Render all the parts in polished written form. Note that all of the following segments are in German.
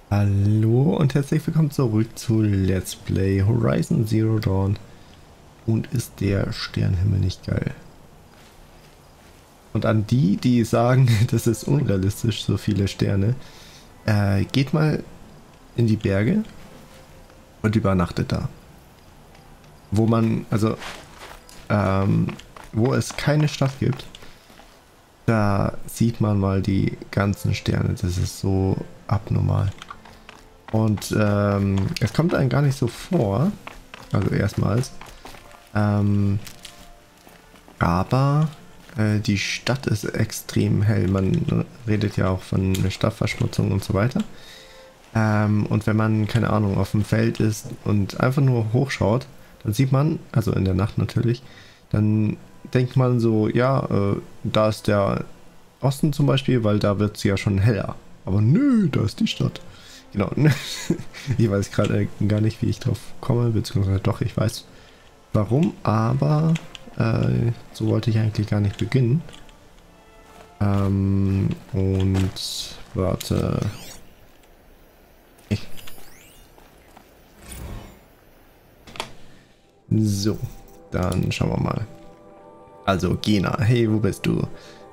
Hallo und herzlich willkommen zurück zu Let's Play Horizon Zero Dawn. Und ist der Sternenhimmel nicht geil? Und an die, die sagen, das ist unrealistisch, so viele Sterne, geht mal in die Berge und übernachtet da. Wo man, also, wo es keine Stadt gibt, da sieht man mal die ganzen Sterne. Das ist so abnormal. Und es kommt einem gar nicht so vor, also erstmals, aber die Stadt ist extrem hell. Man redet ja auch von Stadtverschmutzung und so weiter. Und wenn man, keine Ahnung, auf dem Feld ist und einfach nur hochschaut, dann sieht man, also in der Nacht natürlich, dann denkt man so, ja, da ist der Osten zum Beispiel, weil da wird es ja schon heller. Aber nö, da ist die Stadt. Genau. Ich weiß gerade gar nicht, wie ich drauf komme, beziehungsweise doch, ich weiß warum, aber so wollte ich eigentlich gar nicht beginnen. Und warte. So, dann schauen wir mal. Also Gena, hey, wo bist du?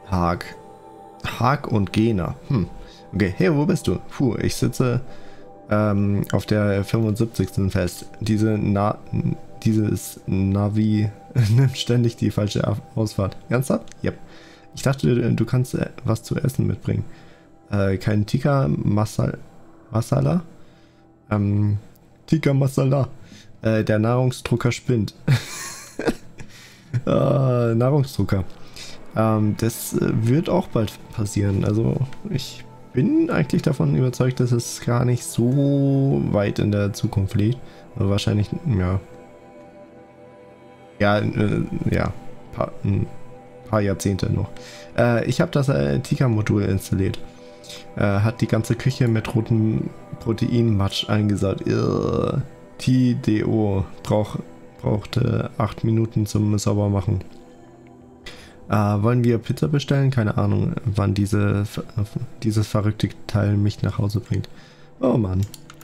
Haag und Gena. Okay, hey, wo bist du? Puh, ich sitze auf der 75. fest. Dieses Navi nimmt ständig die falsche Ausfahrt. Ernsthaft? Yep. Ich dachte, du kannst was zu essen mitbringen. Kein Tikka Masala? Tikka Masala. Der Nahrungsdrucker spinnt. Nahrungsdrucker. Das wird auch bald passieren. Also ich bin eigentlich davon überzeugt, dass es gar nicht so weit in der Zukunft liegt. Also wahrscheinlich, ja. Ja, ja. Ein paar Jahrzehnte noch. Ich habe das Tika-Modul installiert. Hat die ganze Küche mit rotem Proteinmatsch eingesaut. TDO brauchte 8 Minuten zum Saubermachen. Wollen wir Pizza bestellen? Keine Ahnung, wann dieses verrückte Teil mich nach Hause bringt. Oh Mann.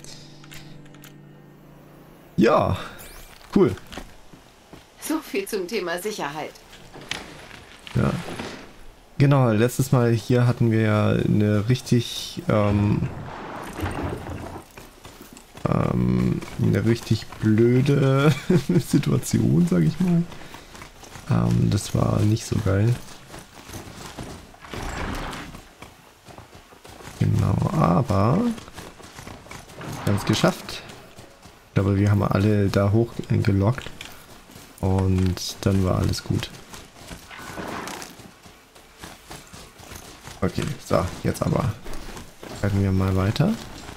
Ja, cool. So viel zum Thema Sicherheit. Ja. Genau, letztes Mal hier hatten wir ja eine richtig eine richtig blöde Situation, sag ich mal. Das war nicht so geil. Genau, aber wir haben es geschafft. Ich glaube, wir haben alle da hoch gelockt und dann war alles gut. Okay, so, jetzt aber reiten wir mal weiter.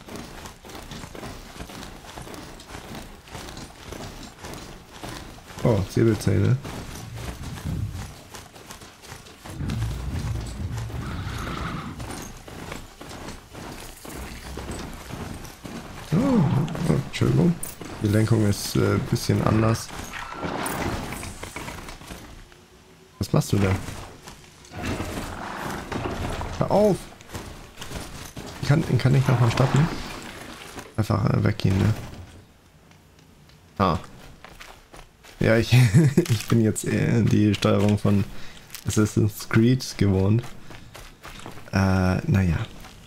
Oh, Säbelzähne. Entschuldigung. Die Lenkung ist ein bisschen anders. Was machst du da? Hör auf! Kann ich noch mal stoppen? Einfach weggehen, ne? Ah. Ja, ich bin jetzt eher die Steuerung von Assassin's Creed gewohnt. Naja.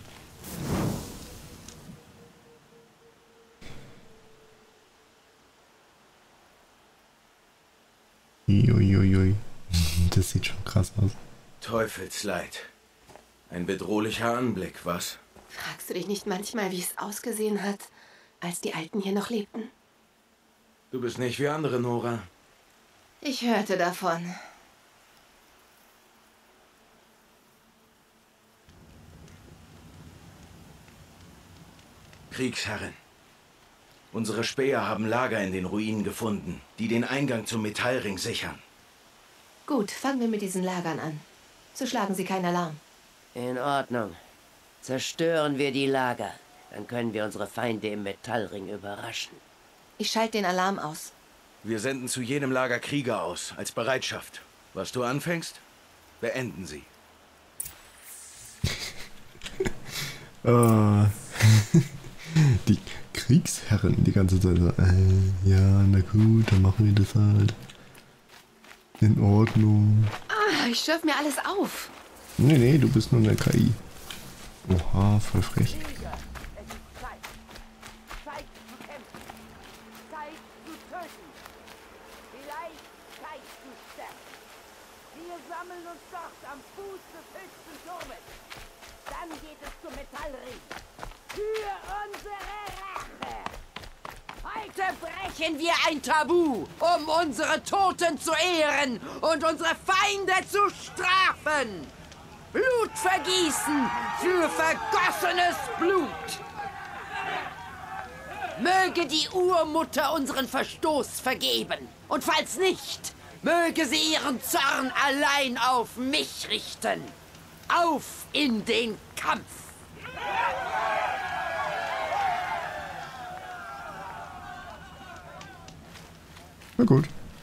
Uiuiui. Das sieht schon krass aus. Teufelsleid. Ein bedrohlicher Anblick, was? Fragst du dich nicht manchmal, wie es ausgesehen hat, als die Alten hier noch lebten? Du bist nicht wie andere, Nora. Ich hörte davon. Kriegsherrin. Unsere Späher haben Lager in den Ruinen gefunden, die den Eingang zum Metallring sichern. Gut, fangen wir mit diesen Lagern an. So schlagen sie keinen Alarm. In Ordnung. Zerstören wir die Lager. Dann können wir unsere Feinde im Metallring überraschen. Ich schalte den Alarm aus. Wir senden zu jedem Lager Krieger aus, als Bereitschaft. Was du anfängst, beenden sie. Die Kriegsherren die ganze Zeit so, ja, na gut, dann machen wir das halt. In Ordnung. Ah, ich schürf mir alles auf. Nee, du bist nur eine KI. Oha, voll frech. Es ist Zeit. Zeit zu kämpfen. Zeit zu töten. Vielleicht Zeit zu sterben. Wir sammeln uns dort am Fuß des höchsten Turmes. Dann geht es zum Metallring. Für unsere Rache. Heute brechen wir ein Tabu, um unsere Toten zu ehren und unsere Feinde zu strafen. Blut vergießen für vergossenes Blut. Möge die Urmutter unseren Verstoß vergeben. Und falls nicht, möge sie ihren Zorn allein auf mich richten. Auf in den Kampf! Na gut.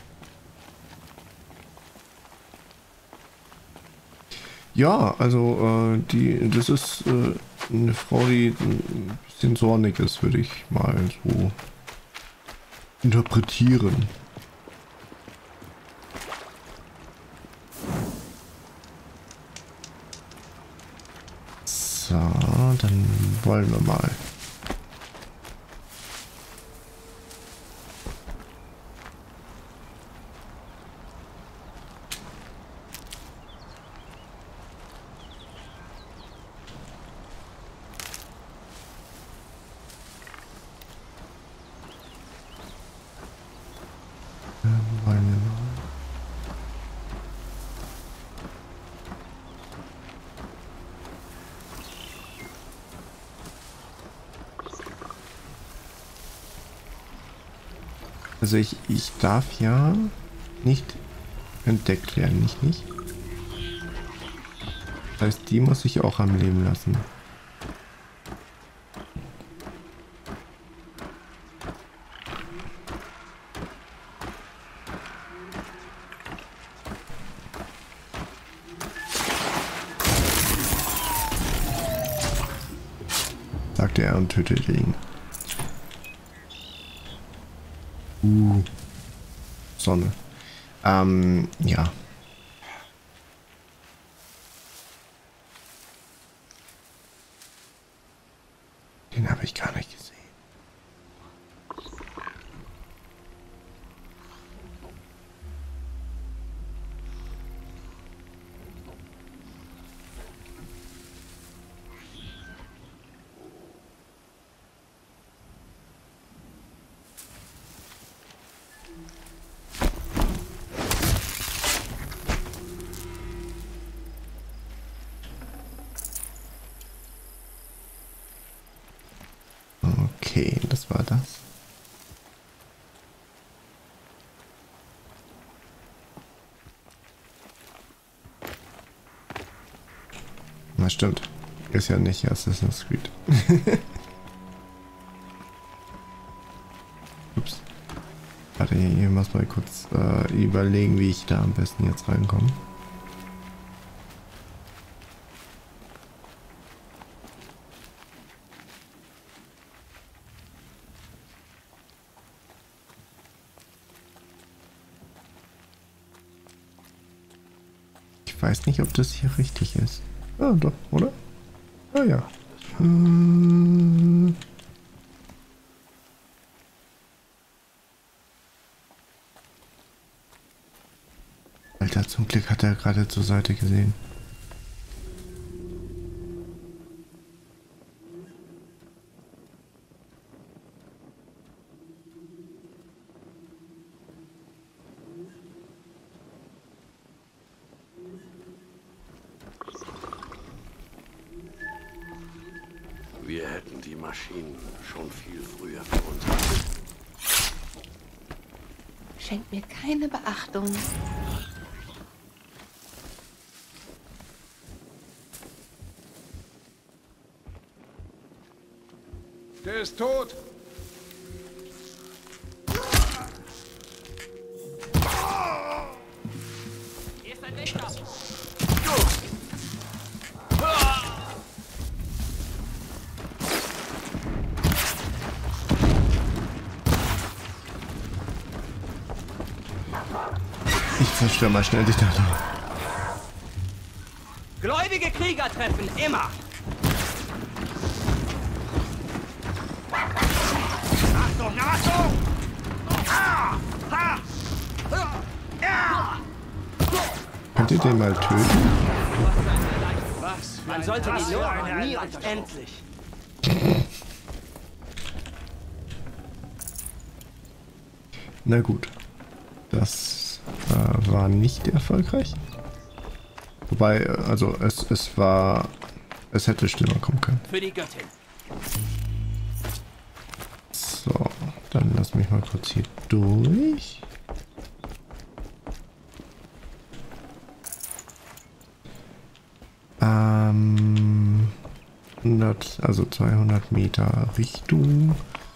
Ja, also das ist eine Frau, die ein bisschen zornig ist, würde ich mal so interpretieren. So, dann wollen wir mal. Wollen wir mal. Also ich darf ja nicht entdeckt werden, nicht? Das heißt, die muss ich auch am Leben lassen. Sagte er und tötete ihn. Sonne. Ja. Den habe ich gar nicht gesehen. Okay, das war das. Na stimmt. Ist ja nicht Assassin's Creed. Ups. Warte, hier muss mal kurz überlegen, wie ich da am besten jetzt reinkomme. Ich weiß nicht, ob das hier richtig ist. Ah, doch, oder? Ah ja. Alter, zum Glück hat er gerade zur Seite gesehen. Wir hätten die Maschinen schon viel früher für uns. Schenkt mir keine Beachtung. Der ist tot. Hier ist ein Wächter. Ich zerstöre mal schnell die Dame. Gläubige Krieger treffen immer. Achtung, Achtung! Könnt ihr den mal töten? Man sollte die Nora nie und endlich. Na gut. Das war nicht erfolgreich. Wobei, also es war... Es hätte schlimmer kommen können. Für die Göttin. So, dann lass mich mal kurz hier durch. Ähm... 100, also 200 Meter Richtung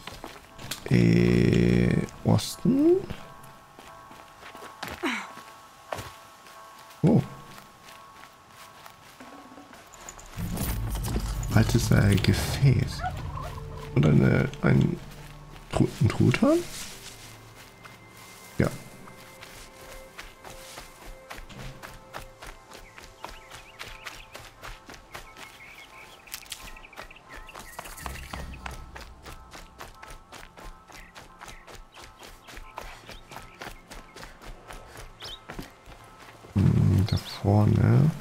Osten. Oh. Altes Gefäß. Und ein Truthahn? Ja. Da vorne.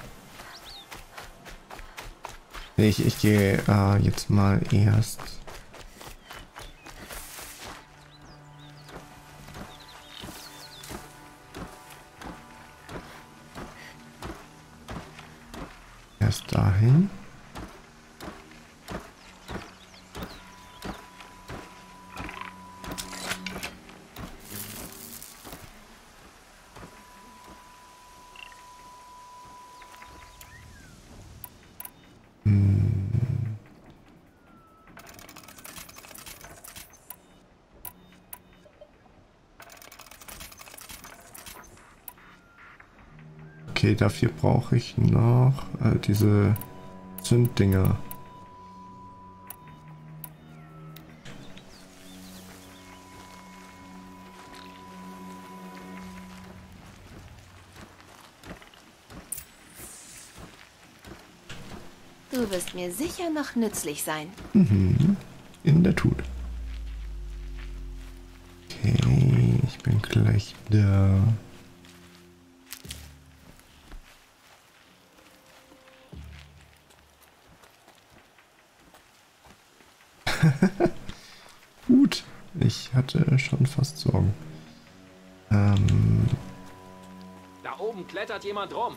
Nee, ich gehe jetzt mal erst. Erst dahin. Okay, dafür brauche ich noch diese Zünddinger. Du wirst mir sicher noch nützlich sein. Mhm, in der Tut. Okay, ich bin gleich da. Gut, ich hatte schon fast Sorgen. Da oben klettert jemand rum.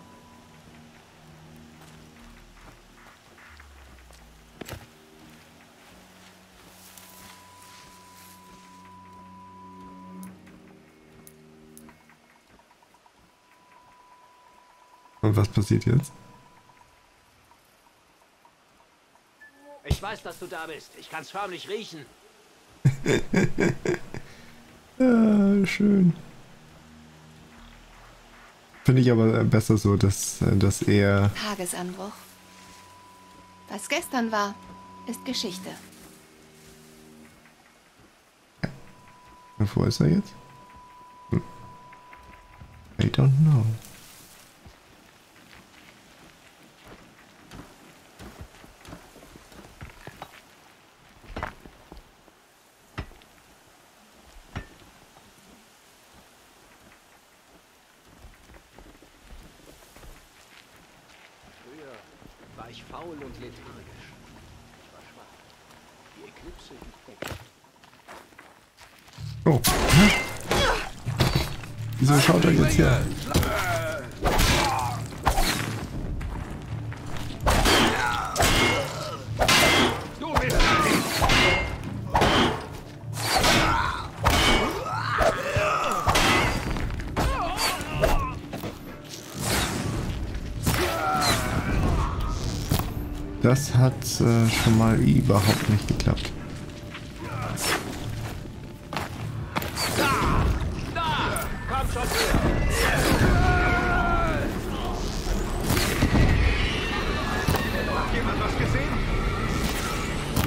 Und was passiert jetzt? Ich weiß, dass du da bist. Ich kann's förmlich riechen. Ja, schön. Finde ich aber besser so, dass er... Tagesanbruch. Was gestern war, ist Geschichte. Wo ist er jetzt? I don't know. War ich faul und lethargisch. Ich war schwach. Die Eklipse liegt weg. Oh. Wieso schaut er jetzt her? Du bist Das hat schon mal überhaupt nicht geklappt. Komm schon Hat jemand was gesehen?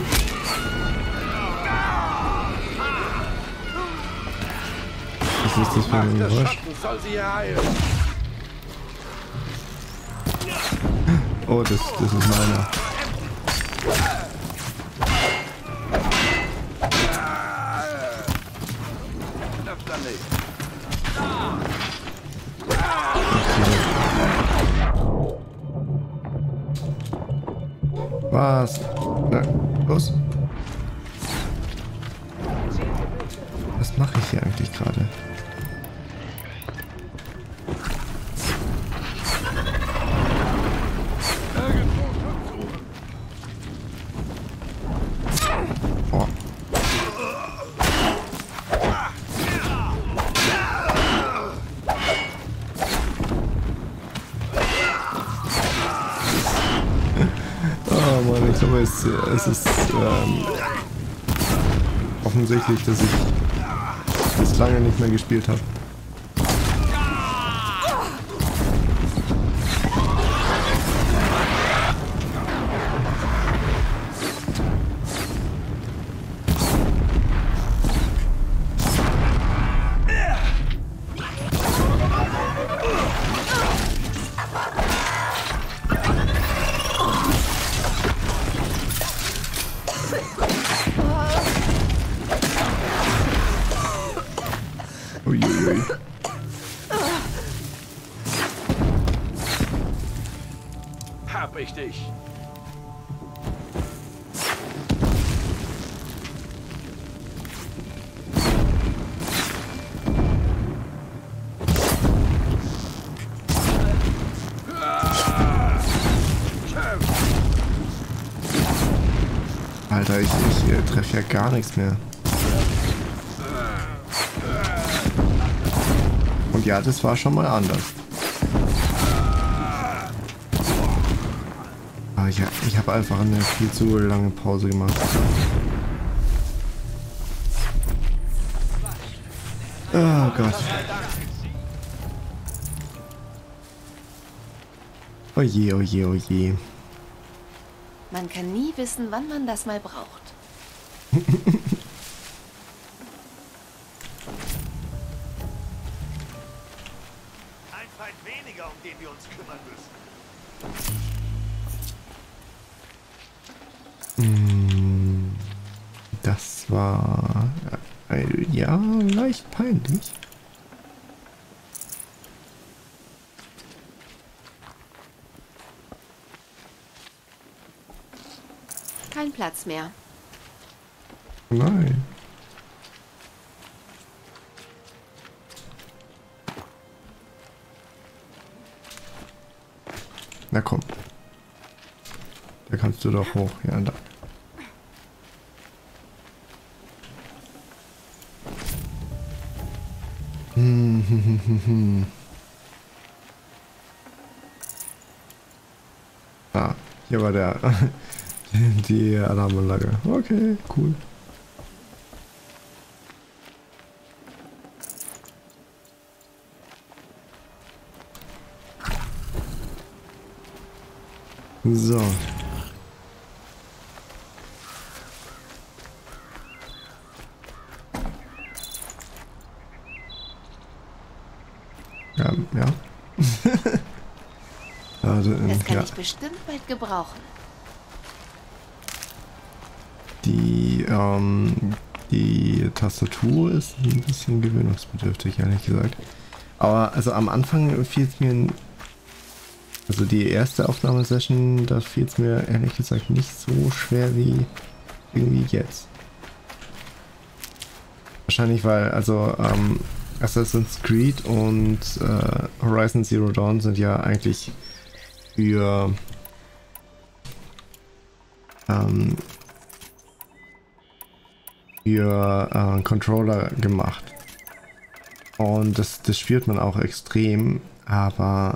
Das ist ist das für ein Geräusch? Soll sie heilen. Oh, das ist meiner. Was? Na, los. Was mache ich hier eigentlich gerade? Oh. Oh Mann, ich glaube, es ist offensichtlich, dass ich das lange nicht mehr gespielt habe. Uiuiui. Hab ich dich. Alter, ich treffe ja gar nichts mehr. Und ja, das war schon mal anders. Aber ich habe einfach eine viel zu lange Pause gemacht. Oh Gott. Oje, oje, oje. Man kann nie wissen, wann man das mal braucht. Ein Feind weniger, um den wir uns kümmern müssen. Das war ja leicht peinlich. Kein Platz mehr. Nein. Na komm. Da kannst du doch hoch. Ja, da. Ah, hier war der die Alarmanlage. Okay, cool. So. Ja. Also, Das kann ja. ich bestimmt bald gebrauchen. Die Tastatur ist ein bisschen gewöhnungsbedürftig, ehrlich gesagt. Aber also am Anfang fiel es mir, also die erste Aufnahmesession, da fiel es mir ehrlich gesagt nicht so schwer wie irgendwie jetzt. Wahrscheinlich weil, also Assassin's Creed und Horizon Zero Dawn sind ja eigentlich für Controller gemacht. Und das spürt man auch extrem, aber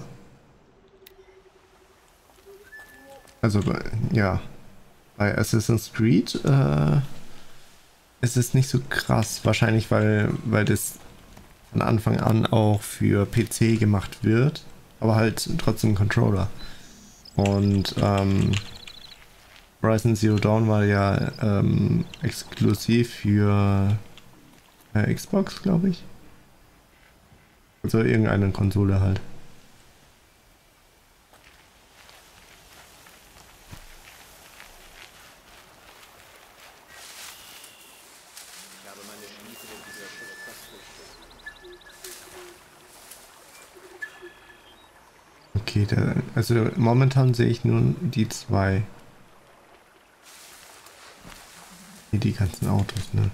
also ja, bei Assassin's Creed ist es nicht so krass, wahrscheinlich weil das von Anfang an auch für PC gemacht wird, aber halt trotzdem Controller. Und Horizon Zero Dawn war ja exklusiv für Xbox, glaube ich. Also irgendeine Konsole halt. Ich habe meine Stiefel in dieser Schicht fast durchstehen. Okay, also momentan sehe ich nur die zwei. Hier die ganzen Autos, ne?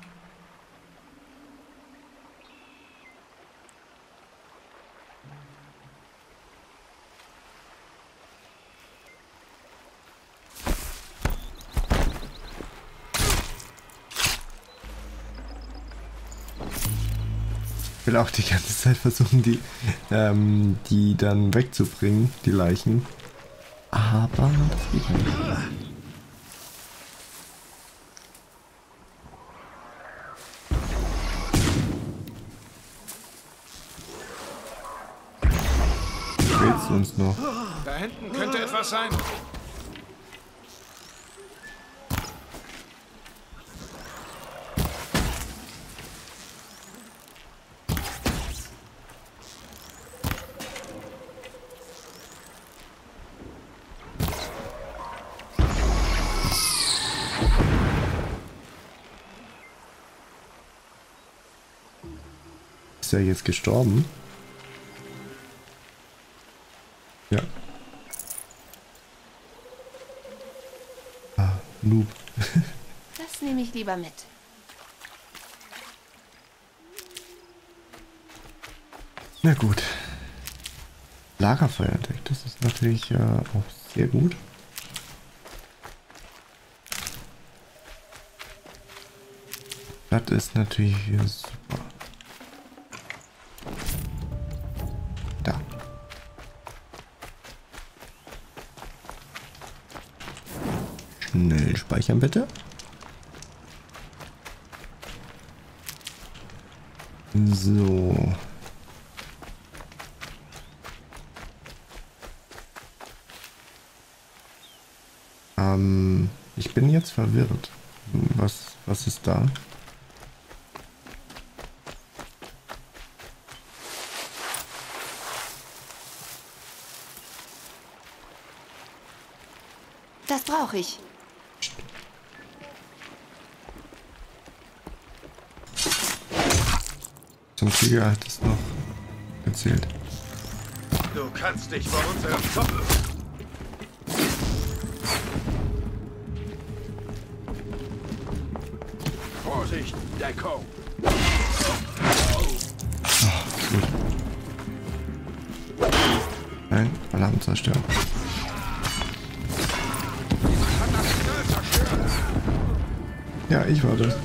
Ich will auch die ganze Zeit versuchen, die dann wegzubringen, die Leichen. Aber das geht nicht. Willst du uns noch? Da hinten könnte etwas sein. Ist er jetzt gestorben? Ja. Ah, Noob. Das nehme ich lieber mit. Na gut. Lagerfeuer entdeckt. Das ist natürlich auch sehr gut. Das ist natürlich super. Da. Schnell speichern bitte. So. Ich bin jetzt verwirrt. Was ist da? Das brauche ich. Zum Krieger hat es noch erzählt. Du kannst dich vor unserem Kopf. Vorsicht, Deckung! Gut. Nein, Alarm zerstören. Ja, ich war das.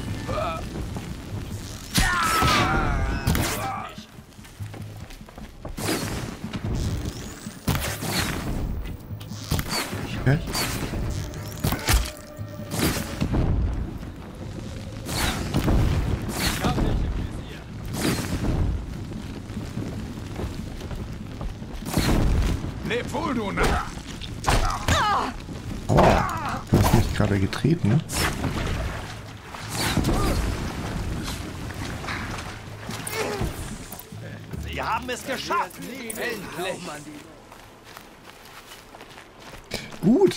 Okay. Leb wohl, du Narr! Aua, du hast mich gerade getreten, ne? Sie haben es geschafft. Endlich. Gut.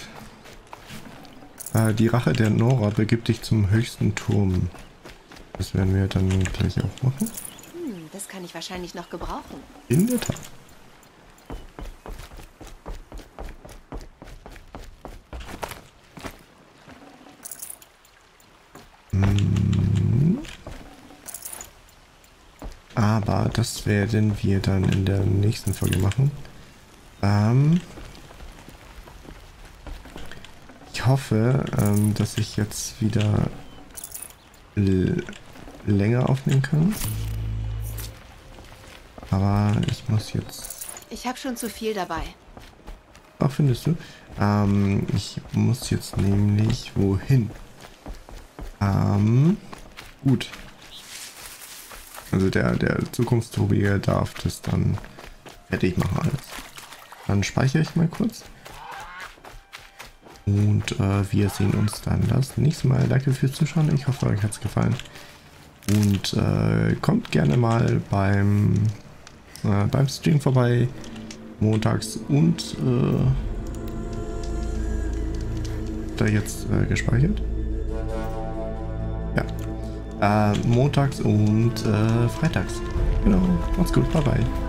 Die Rache der Nora begibt dich zum höchsten Turm. Das werden wir dann gleich auch machen. Das kann ich wahrscheinlich noch gebrauchen. In der Tat. Aber das werden wir dann in der nächsten Folge machen. Ich hoffe, dass ich jetzt wieder länger aufnehmen kann. Aber ich muss jetzt... Ich habe schon zu viel dabei. Ach, findest du? Ich muss jetzt nämlich wohin? Gut. Also der Zukunftstobi darf das dann fertig machen alles. Dann speichere ich mal kurz. Und wir sehen uns dann das nächste Mal. Danke fürs Zuschauen. Ich hoffe, euch hat es gefallen. Und kommt gerne mal beim Stream vorbei. Montags und da jetzt gespeichert? Ja. Montags und freitags. Genau. Macht's gut. Bye bye.